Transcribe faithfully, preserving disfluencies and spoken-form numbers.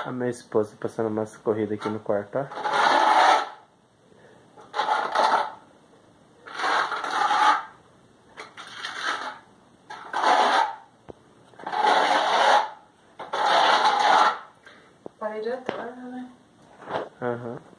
A minha esposa passando umas corridas aqui no quarto, ó. Parede é torta, né? Aham. Uhum.